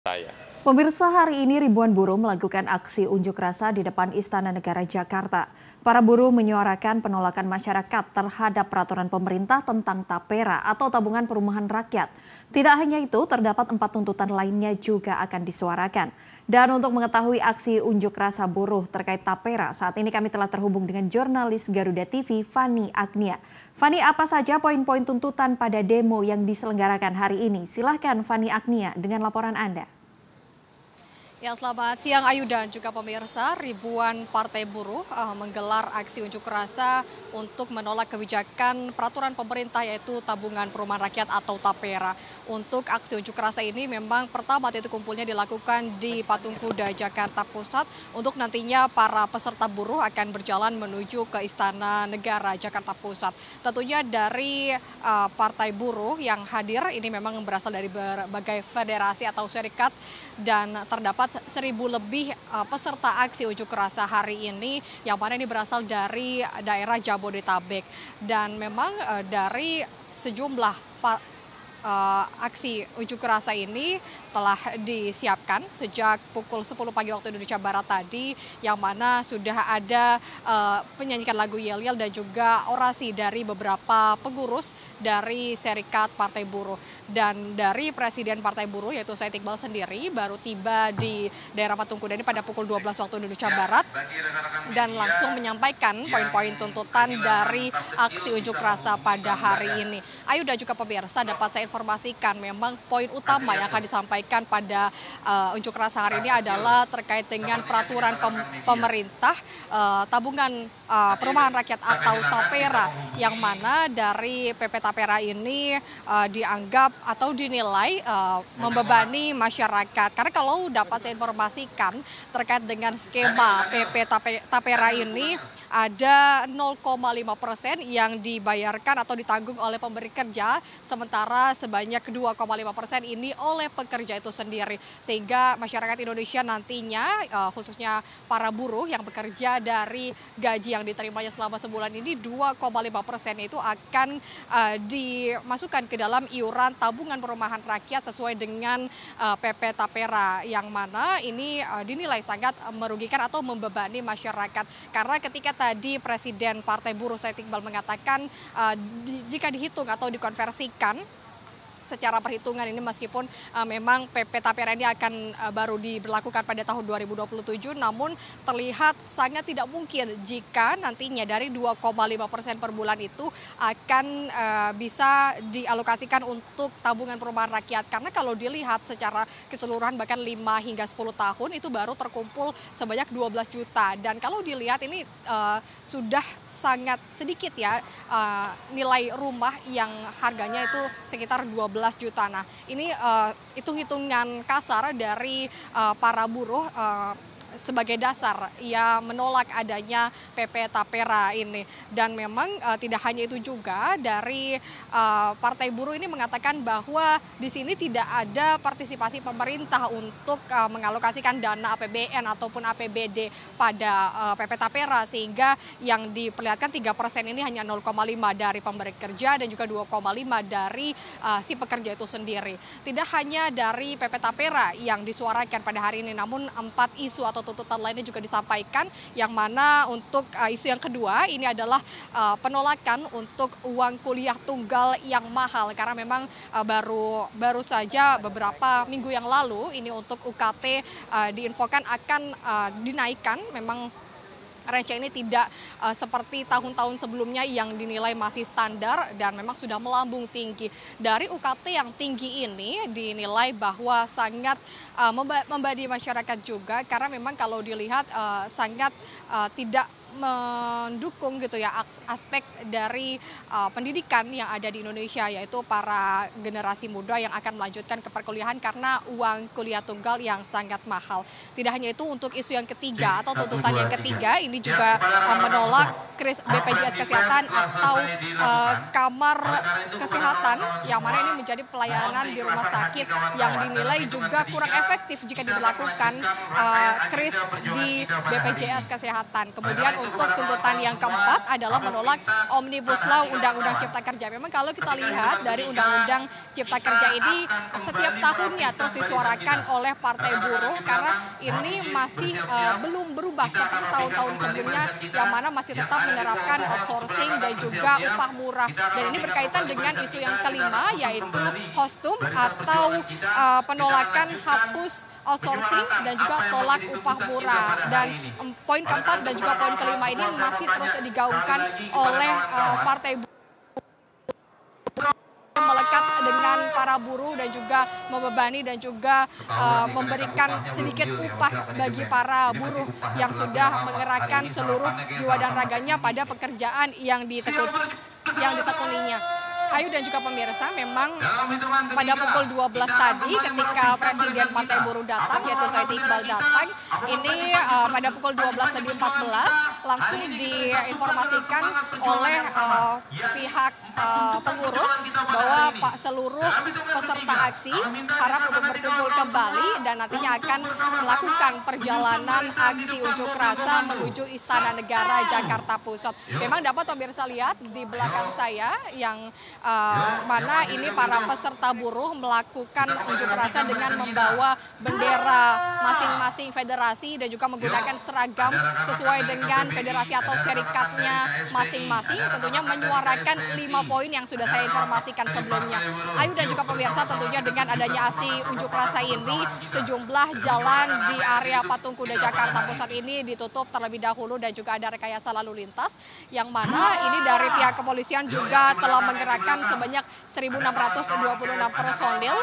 Saya. Pemirsa, hari ini ribuan buruh melakukan aksi unjuk rasa di depan Istana Negara Jakarta. Para buruh menyuarakan penolakan masyarakat terhadap peraturan pemerintah tentang TAPERA atau Tabungan Perumahan Rakyat. Tidak hanya itu, terdapat 4 tuntutan lainnya juga akan disuarakan. Dan untuk mengetahui aksi unjuk rasa buruh terkait TAPERA, saat ini kami telah terhubung dengan jurnalis Garuda TV, Fani Agnia. Fani, apa saja poin-poin tuntutan pada demo yang diselenggarakan hari ini? Silahkan Fani Agnia dengan laporan Anda. Ya, selamat siang Ayu dan juga pemirsa. Ribuan partai buruh menggelar aksi unjuk rasa untuk menolak kebijakan peraturan pemerintah yaitu Tabungan Perumahan Rakyat atau TAPERA. Untuk aksi unjuk rasa ini memang pertama titik kumpulnya dilakukan di Patung Kuda Jakarta Pusat untuk nantinya para peserta buruh akan berjalan menuju ke Istana Negara Jakarta Pusat. Tentunya dari partai buruh yang hadir ini memang berasal dari berbagai federasi atau serikat dan terdapat 1.000 lebih peserta aksi unjuk rasa hari ini yang mana ini berasal dari daerah Jabodetabek dan memang dari sejumlah aksi unjuk rasa ini telah disiapkan sejak pukul 10 pagi waktu Indonesia Barat tadi yang mana sudah ada penyanyikan lagu Yel-Yel dan juga orasi dari beberapa pengurus dari serikat Partai Buruh. Dan dari Presiden Partai Buruh yaitu Said Iqbal sendiri baru tiba di daerah Patung Kuda ini pada pukul 12 waktu Indonesia Barat dan langsung menyampaikan poin-poin tuntutan dari aksi unjuk rasa pada hari ini. Ayu dan juga pemirsa, dapat saya informasikan memang poin utama yang akan disampaikan pada unjuk rasa hari ini adalah terkait dengan peraturan pemerintah Tabungan Perumahan Rakyat atau TAPERA yang mana dari PP TAPERA ini dianggap atau dinilai membebani masyarakat. Karena kalau dapat saya informasikan terkait dengan skema PP TAPERA ini ada 0,5% yang dibayarkan atau ditanggung oleh pemberi kerja, sementara sebanyak 2,5% ini oleh pekerja itu sendiri. Sehingga masyarakat Indonesia nantinya, khususnya para buruh yang bekerja dari gaji yang diterimanya selama sebulan ini, 2,5% itu akan dimasukkan ke dalam iuran tabungan perumahan rakyat sesuai dengan PP TAPERA, yang mana ini dinilai sangat merugikan atau membebani masyarakat. Karena ketika tadi Presiden Partai Buruh Said Iqbal mengatakan jika dihitung atau dikonversikan secara perhitungan ini meskipun memang PP TAPERA ini akan baru diberlakukan pada tahun 2027, namun terlihat sangat tidak mungkin jika nantinya dari 2,5% per bulan itu akan bisa dialokasikan untuk tabungan perumahan rakyat. Karena kalau dilihat secara keseluruhan bahkan 5 hingga 10 tahun itu baru terkumpul sebanyak 12 juta. Dan kalau dilihat ini sudah sangat sedikit ya nilai rumah yang harganya itu sekitar 12 juta. Nah, ini hitung-hitungan kasar dari para buruh sebagai dasar ia menolak adanya PP TAPERA ini. Dan memang tidak hanya itu juga, dari Partai Buruh ini mengatakan bahwa di sini tidak ada partisipasi pemerintah untuk mengalokasikan dana APBN ataupun APBD pada PP TAPERA, sehingga yang diperlihatkan 3% ini hanya 0,5 dari pemberi kerja dan juga 2,5 dari si pekerja itu sendiri. Tidak hanya dari PP TAPERA yang disuarakan pada hari ini, namun 4 isu atau tuntutan lainnya juga disampaikan, yang mana untuk isu yang kedua ini adalah penolakan untuk uang kuliah tunggal yang mahal, karena memang baru saja beberapa minggu yang lalu ini untuk UKT diinfokan akan dinaikkan. Memang range ini tidak seperti tahun-tahun sebelumnya yang dinilai masih standar dan memang sudah melambung tinggi. Dari UKT yang tinggi ini dinilai bahwa sangat membebani masyarakat juga, karena memang kalau dilihat sangat tidak mendukung gitu ya aspek dari pendidikan yang ada di Indonesia, yaitu para generasi muda yang akan melanjutkan ke perkuliahan karena uang kuliah tunggal yang sangat mahal. Tidak hanya itu, untuk isu yang ketiga atau tuntutan yang ketiga ini juga menolak BPJS Kesehatan atau kamar kesehatan, yang mana ini menjadi pelayanan di rumah sakit yang dinilai juga kurang efektif jika diberlakukan kris di BPJS Kesehatan. Kemudian untuk tuntutan yang keempat adalah menolak Omnibus Law Undang-Undang Cipta Kerja. Memang kalau kita lihat dari Undang-Undang Cipta Kerja ini setiap tahunnya terus disuarakan oleh Partai Buruh karena ini masih belum berubah seperti tahun-tahun sebelumnya yang mana masih tetap menerapkan outsourcing dan juga upah murah. Dan ini berkaitan dengan isu yang kelima yaitu kostum atau penolakan hapus outsourcing dan juga tolak upah murah. Dan poin keempat dan juga poin kelima ini masih terus digaungkan oleh Partai Buruh melekat dengan para buruh dan juga membebani dan juga memberikan sedikit upah bagi para buruh yang sudah mengerahkan seluruh jiwa dan raganya pada pekerjaan yang ditekuninya. Ayu dan juga pemirsa, memang pada pukul 12 tadi ketika Presiden Partai Buruh datang, yaitu Said Iqbal datang, ini pada pukul 12:14 langsung diinformasikan oleh pihak pengurus bahwa seluruh peserta aksi harap untuk berkumpul kembali dan nantinya akan melakukan perjalanan aksi unjuk rasa menuju Istana Negara Jakarta Pusat. Memang dapat pemirsa lihat di belakang saya yang mana ini para peserta buruh melakukan unjuk rasa dengan membawa bendera masing-masing federasi dan juga menggunakan seragam sesuai dengan federasi atau syarikatnya masing-masing, tentunya menyuarakan 5 poin yang sudah saya informasikan sebelumnya. Ayu dan juga pemirsa, tentunya dengan adanya aksi unjuk rasa ini sejumlah jalan di area Patung Kuda Jakarta Pusat ini ditutup terlebih dahulu dan juga ada rekayasa lalu lintas yang mana ini dari pihak kepolisian juga telah menggerakkan sebanyak 1.626 personil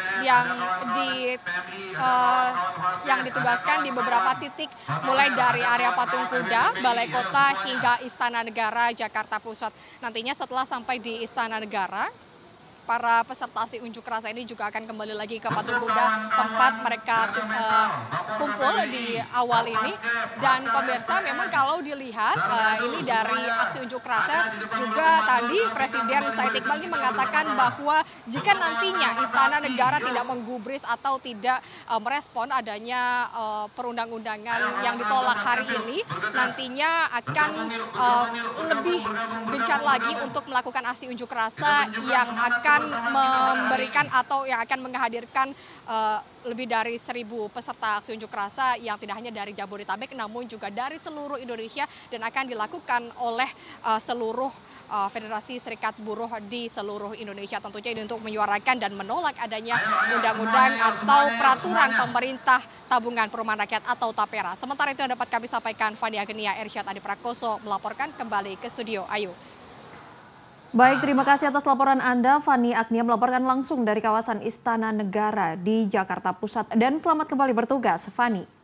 yang ditugaskan di beberapa titik mulai dari area Patung Kuda, Balai Kota hingga Istana Negara Jakarta Pusat. Nantinya setelah sampai di Istana Negara, para peserta aksi unjuk rasa ini juga akan kembali lagi ke Patung Kuda tempat mereka kumpul di awal ini. Dan pemirsa, memang kalau dilihat ini dari aksi unjuk rasa juga tadi Presiden Said Iqbal ini mengatakan bahwa jika nantinya Istana Negara tidak menggubris atau tidak merespon adanya perundang-undangan yang ditolak hari ini, nantinya akan lebih gencar lagi untuk melakukan aksi unjuk rasa yang akan memberikan atau yang akan menghadirkan lebih dari 1.000 peserta aksi unjuk rasa yang tidak hanya dari Jabodetabek namun juga dari seluruh Indonesia dan akan dilakukan oleh seluruh Federasi Serikat Buruh di seluruh Indonesia. Tentunya ini untuk menyuarakan dan menolak adanya undang-undang atau peraturan pemerintah tabungan perumahan rakyat atau TAPERA. Sementara itu yang dapat kami sampaikan, Fani Agenia, Irsyad Adi Prakoso melaporkan kembali ke studio. Ayu. Baik, terima kasih atas laporan Anda. Fani Agnia melaporkan langsung dari kawasan Istana Negara di Jakarta Pusat. Dan selamat kembali bertugas, Fani.